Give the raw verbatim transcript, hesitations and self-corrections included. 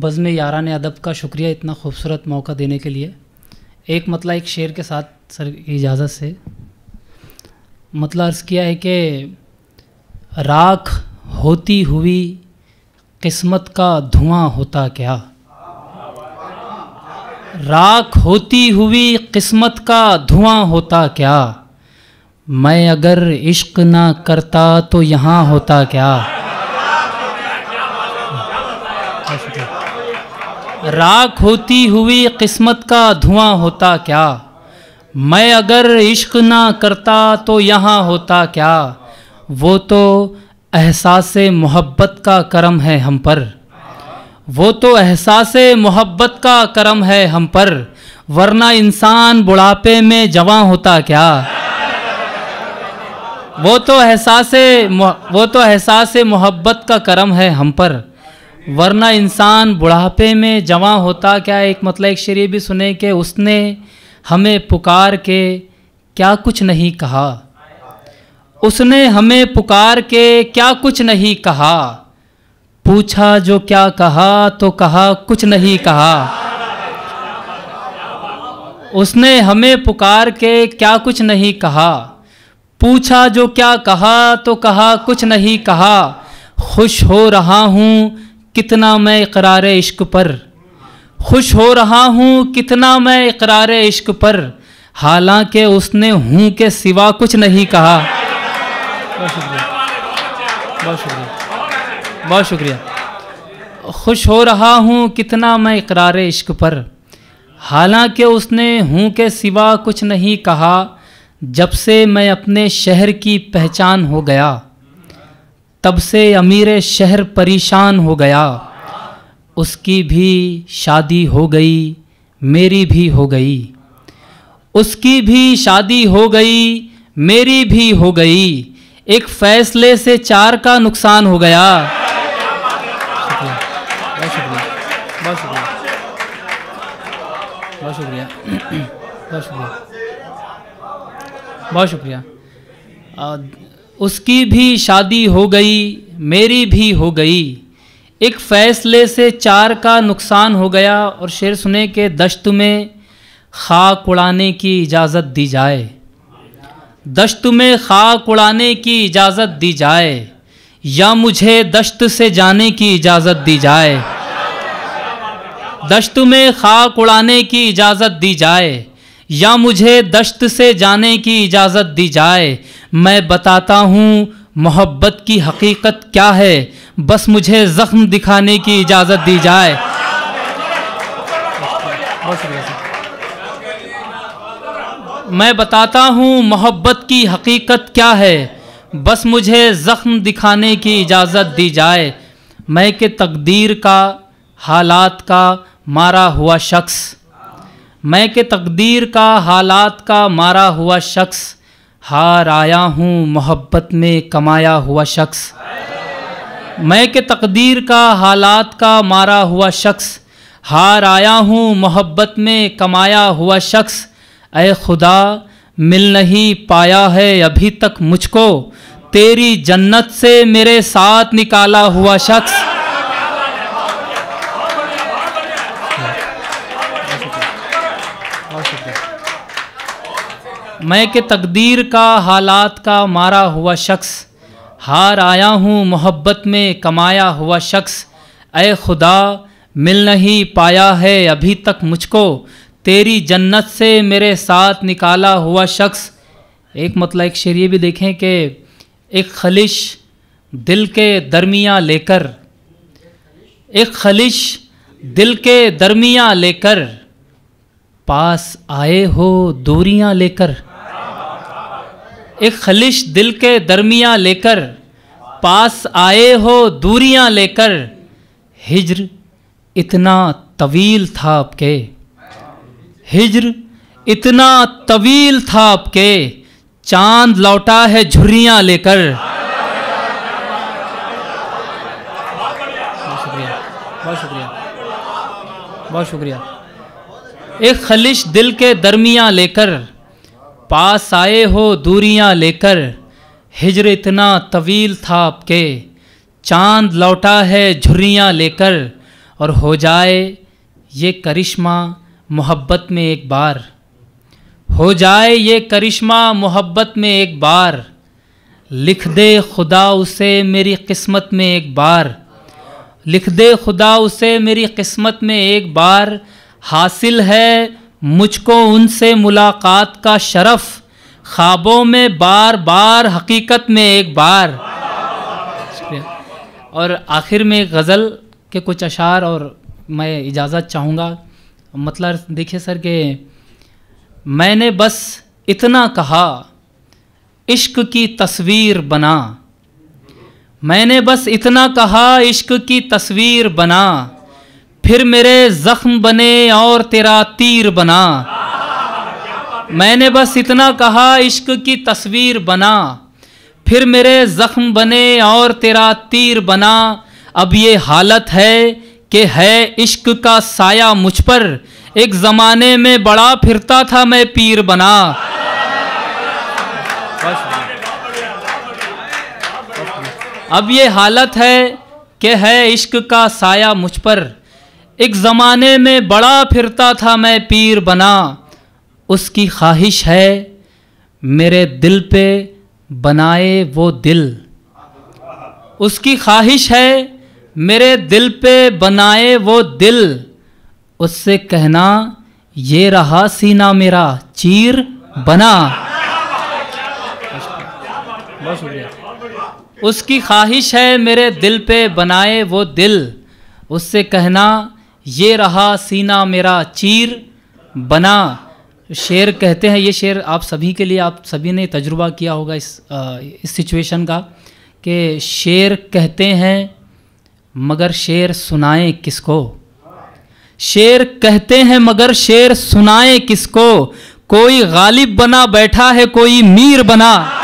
बज़्म यारान अदब का शुक्रिया इतना खूबसूरत मौका देने के लिए। एक मतलब एक शेर के साथ सर की इजाज़त से मतलब अर्ज़ किया है कि राख होती हुई किस्मत का धुआं होता क्या, राख होती हुई किस्मत का धुआं होता क्या, मैं अगर इश्क ना करता तो यहाँ होता क्या। राख होती हुई किस्मत का धुआं होता क्या, मैं अगर इश्क ना करता तो यहाँ होता क्या। वो तो एहसास-ए मोहब्बत का करम है हम पर, वो तो एहसास-ए मोहब्बत का करम है हम पर, वरना इंसान बुढ़ापे में जवां होता क्या। वो तो एहसास-ए वो तो एहसास-ए मोहब्बत का करम है हम पर, वरना इंसान बुढ़ापे में जवां होता क्या। एक मतलब एक शेर भी सुने कि उसने हमें पुकार के क्या कुछ नहीं कहा, उसने हमें पुकार के क्या कुछ नहीं कहा, पूछा जो क्या कहा तो कहा कुछ नहीं कहा। उसने हमें पुकार के क्या कुछ नहीं कहा, पूछा जो क्या कहा तो कहा कुछ नहीं कहा। खुश हो रहा हूँ कितना मैं इकरार इश्क पर, खुश हो रहा हूँ कितना मैं इकरार इश्क पर, हालांकि उसने हूँ के सिवा कुछ नहीं कहा। बहुत शुक्रिया, बहुत शुक्रिया, बहुत शुक्रिया। खुश हो रहा हूँ कितना मैं इकरार इश्क पर, हालांकि उसने हूँ के सिवा कुछ नहीं कहा। जब से मैं अपने शहर की पहचान हो गया, तब से अमीर शहर परेशान हो गया। उसकी भी शादी हो गई मेरी भी हो गई, उसकी भी शादी हो गई मेरी भी हो गई, एक फ़ैसले से चार का नुकसान हो गया। शुक्रिया, बहुत शुक्रिया, बहुत शुक्रिया, बहुत शुक्रिया, बहुत शुक्रिया, बहुत शुक्रिया। उसकी भी शादी हो गई मेरी भी हो गई, एक फ़ैसले से चार का नुकसान हो गया। और शेर सुने के दश्त में खाक उड़ाने की इजाज़त दी जाए, दश्त में खाक उड़ाने की इजाज़त दी जाए, या मुझे दश्त से जाने की इजाज़त दी जाए। दश्त में खाक उड़ाने की इजाज़त दी जाए, या मुझे दश्त से जाने की इजाज़त दी जाए। मैं बताता हूँ मोहब्बत की हकीकत क्या है, बस मुझे ज़ख्म दिखाने की इजाज़त दी जाए। मैं बताता हूँ मोहब्बत की हकीकत क्या है, बस मुझे ज़ख्म दिखाने की इजाज़त दी जाए। मैं के तकदीर का हालात का मारा हुआ शख्स, मैं के तकदीर का हालात का मारा हुआ शख्स, हार आया हूँ मोहब्बत में कमाया हुआ शख्स। मैं के तकदीर का हालात का मारा हुआ शख्स, हार आया हूँ मोहब्बत में कमाया हुआ शख्स। ऐ खुदा मिल नहीं पाया है अभी तक मुझको, तेरी जन्नत से मेरे साथ निकाला हुआ शख्स। मैं के तकदीर का हालात का मारा हुआ शख्स, हार आया हूँ मोहब्बत में कमाया हुआ शख्स। ऐ खुदा मिल नहीं पाया है अभी तक मुझको, तेरी जन्नत से मेरे साथ निकाला हुआ शख्स। एक मतलब एक शेर ये भी देखें कि एक खलिश दिल के दरमियाँ लेकर, एक खलिश दिल के दरमियाँ लेकर, पास आए हो दूरियाँ लेकर। एक खलिश दिल के दरमियाँ लेकर, पास आए हो दूरियाँ लेकर, हिज्र इतना तवील था आपके, हिज्र इतना तवील था आपके, चांद लौटा है झुर्रियाँ लेकर। बहुत शुक्रिया, बहुत शुक्रिया, बहुत शुक्रिया। एक खलिश दिल के दरमियाँ लेकर, पास आए हो दूरियां लेकर, हिज्र इतना तवील था आपके, चांद लौटा है झुर्रियाँ लेकर। और हो जाए ये करिश्मा मोहब्बत में एक बार, हो जाए ये करिश्मा मोहब्बत में एक बार, लिख दे खुदा उसे मेरी किस्मत में एक बार, लिख दे खुदा उसे मेरी किस्मत में एक बार, हासिल है मुझको उनसे मुलाकात का शरफ़, ख्वाबों में बार बार हकीकत में एक बार। और आखिर में गज़ल के कुछ अशार और मैं इजाज़त चाहूँगा। मतलब देखिए सर कि मैंने बस इतना कहा इश्क की तस्वीर बना, मैंने बस इतना कहा इश्क की तस्वीर बना, फिर मेरे ज़ख्म बने और तेरा तीर बना। मैंने बस इतना कहा इश्क की तस्वीर बना, फिर मेरे ज़ख्म बने और तेरा तीर बना। अब ये हालत है कि है इश्क का साया मुझ पर, एक ज़माने में बड़ा फिरता था मैं पीर बना। अब ये हालत है कि है इश्क का साया मुझ पर, एक ज़माने में बड़ा फिरता था मैं पीर बना। उसकी ख्वाहिश है मेरे दिल पे बनाए वो दिल, उसकी ख्वाहिश है मेरे दिल पे बनाए वो दिल, उससे कहना ये रहा सीना मेरा चीर बना। बहुत शुक्रिया। उसकी ख्वाहिश है मेरे दिल पे बनाए वो दिल, उससे कहना ये रहा सीना मेरा चीर बना। शेर कहते हैं, ये शेर आप सभी के लिए, आप सभी ने तजुर्बा किया होगा इस आ, इस सिचुएशन का, कि शेर कहते हैं मगर शेर सुनाएं किसको, शेर कहते हैं मगर शेर सुनाएं किसको, कोई गालिब बना बैठा है कोई मीर बना।